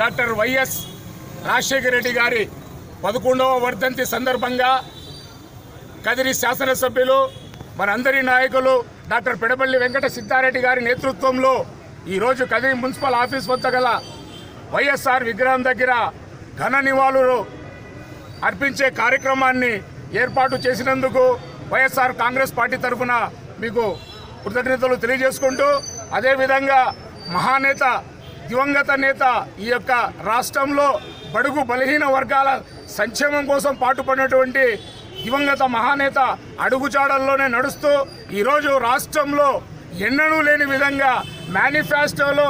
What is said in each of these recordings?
Doctor YS Rajasekhara Reddy గారి 11వ వర్ధంతి సందర్భంగా కదిరి శాసనసభ్యులు మనందరి నాయకులు డాక్టర్ పెడబల్లి వెంకట సిద్ధారెడ్డి గారి నేతృత్వంలో ఈరోజు కదిరి మున్సిపల్ ఆఫీస్ వద్ద గల వైఎస్ఆర్ విగ్రహం దగ్గర ఘన నివాళులు అర్పించే కార్యక్రమాన్ని ఏర్పాటు చేసినందుకు వైఎస్ఆర్ కాంగ్రెస్ పార్టీ తరఫున మీకు కృతజ్ఞతలు తెలియజేసుకుంటూ, అదేవిధంగా మహానేత దివంగత నేత ఈ యొక్క రాష్ట్రంలో బడుగు బలహీన వర్గాల సంక్షేమం కోసం పాటుపడినటువంటి దివంగత మహానేత అడుగుజాడల్లోనే నడుస్తూ ఈరోజు రాష్ట్రంలో ఎన్నడూ లేని విధంగా మేనిఫెస్టోలో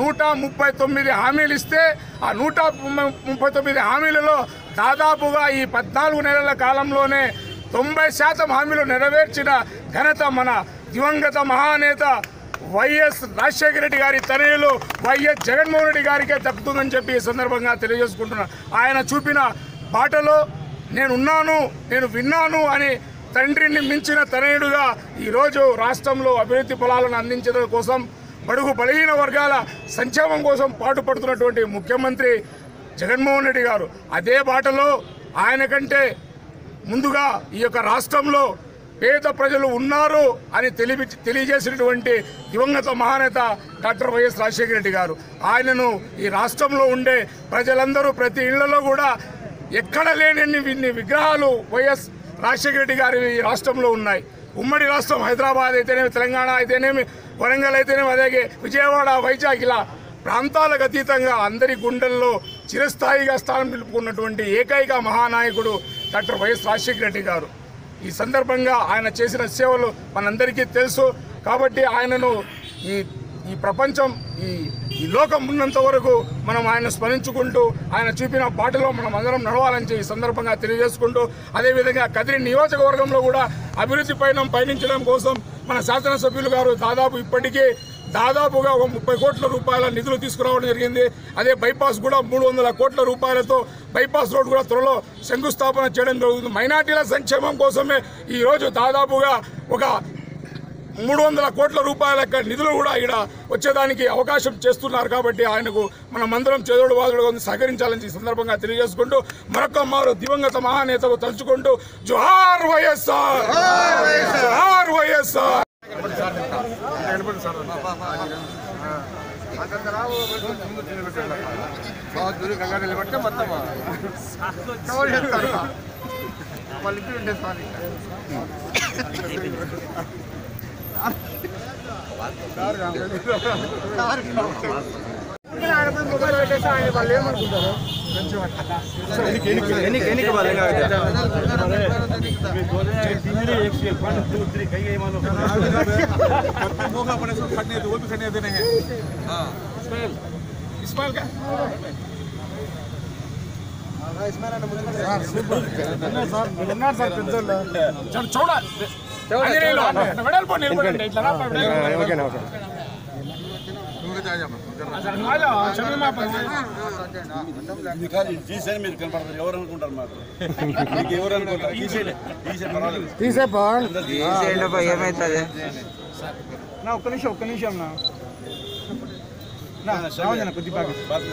139 హామీలు ఇస్తే ఆ 139 హామీలలో దాదాపుగా ఈ 14 నెలల కాలంలోనే 90% హామీలు నెరవేర్చిన ఘనత మన దివంగత మహానేత వైఎస్ రాజశేఖర రెడ్డి గారి తనయులు వైఎస్ జగన్మోహన్ రెడ్డి గారికే దక్కుతుందని చెప్పి ఈ సందర్భంగా తెలియజేసుకుంటున్నాను. ఆయన చూపిన బాటలో నేనున్నాను, నేను విన్నాను అని తండ్రిని మించిన తనయుడుగా ఈరోజు రాష్ట్రంలో అభివృద్ధి ఫలాలను అందించడం కోసం, బడుగు బలహీన వర్గాల సంక్షేమం కోసం పాటుపడుతున్నటువంటి ముఖ్యమంత్రి జగన్మోహన్ రెడ్డి గారు అదే బాటలో ఆయన కంటే ముందుగా ఈ యొక్క రాష్ట్రంలో పేద ప్రజలు ఉన్నారు అని తెలియజేసినటువంటి దివంగత మహానేత డాక్టర్ వైఎస్ రాజశేఖర రెడ్డి గారు. ఆయనను ఈ రాష్ట్రంలో ఉండే ప్రజలందరూ ప్రతి ఇళ్లలో కూడా ఎక్కడ లేని విగ్రహాలు వైఎస్ రాజశేఖర రెడ్డి గారి ఈ రాష్ట్రంలో ఉన్నాయి. ఉమ్మడి రాష్ట్రం హైదరాబాద్ అయితేనేమి, తెలంగాణ అయితేనేమి, వరంగల్ అయితేనేమి, అలాగే విజయవాడ, వైజాగ్ ఇలా ప్రాంతాలకు అతీతంగా అందరి గుండెల్లో చిరస్థాయిగా స్థానం నిలుపుకున్నటువంటి ఏకైక మహానాయకుడు డాక్టర్ వైఎస్ రాజశేఖర రెడ్డి గారు. ఈ సందర్భంగా ఆయన చేసిన సేవలు మనందరికీ తెలుసు. కాబట్టి ఆయనను ఈ ప్రపంచం ఈ లోకం ఉన్నంత వరకు మనం ఆయన స్మరించుకుంటూ ఆయన చూపిన బాటలో మనం అందరం నడవాలని ఈ సందర్భంగా తెలియజేసుకుంటూ, అదేవిధంగా కదిరి నియోజకవర్గంలో కూడా అభివృద్ధి పయనించడం కోసం మన శాసనసభ్యులు గారు ఇప్పటికీ దాదాపుగా 30 కోట్ల రూపాయల నిధులు తీసుకురావడం జరిగింది. అదే బైపాస్ కూడా 300 కోట్ల రూపాయలతో బైపాస్ రోడ్ కూడా త్వరలో శంకుస్థాపన చేయడం జరుగుతుంది. మైనార్టీల సంక్షేమం కోసమే ఈరోజు దాదాపుగా ఒక 300 కోట్ల రూపాయల నిధులు కూడా ఇక్కడ వచ్చేదానికి అవకాశం చేస్తున్నారు. కాబట్టి ఆయనకు మనమందరం చేదోడు వాదోడుగా సహకరించాలని ఈ సందర్భంగా తెలియజేసుకుంటూ, మరొక మారు దివంగత మహానేతకు తలుచుకుంటూ జోహార్ వైఎస్ఆర్, జోహార్ వైఎస్ఆర్. నిలబడితే మొత్తం మొబైల్ పెట్టేసి ఆయన వాళ్ళు ఏమనుకుంటారు చూడండి తీసేని మీరు కనపడతారు. ఎవరు అనుకుంటారు మాకు ఎవరు అనుకుంటారు? తీసే బాగుంది. ఏమవుతుంది నా ఒక్క నిమిషం నా కొద్దిగా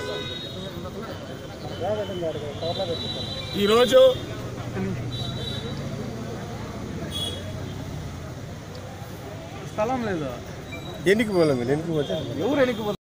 ఈరోజు స్థలం లేదు. ఎన్నికి పోలేదు, ఎన్నికి పోతే ఎవరు ఎన్నికి